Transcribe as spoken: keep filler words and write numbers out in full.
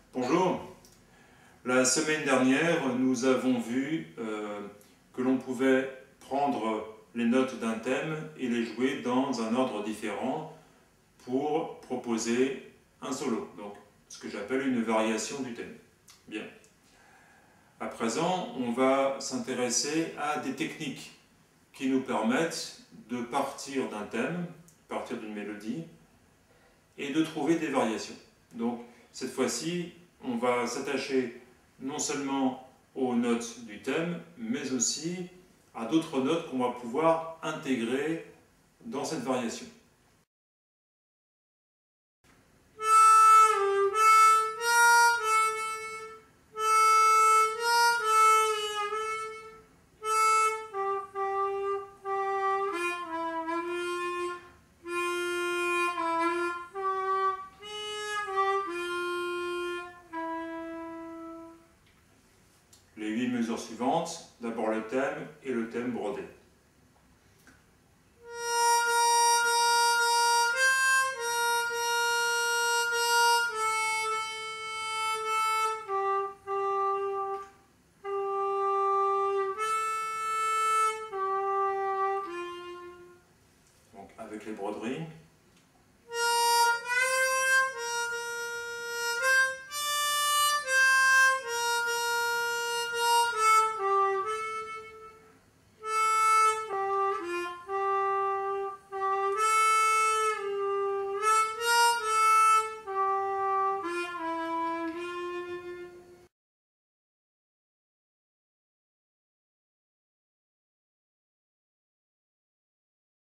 Bonjour. La semaine dernière, nous avons vu euh, que l'on pouvait prendre les notes d'un thème et les jouer dans un ordre différent pour proposer un solo, donc ce que j'appelle une variation du thème. Bien. À présent, on va s'intéresser à des techniques qui nous permettent de partir d'un thème, partir d'une mélodie, et de trouver des variations. Donc, cette fois-ci, on va s'attacher non seulement aux notes du thème, mais aussi à d'autres notes qu'on va pouvoir intégrer dans cette variation. Les huit mesures suivantes, d'abord le thème et le thème brodé. Donc avec les broderies.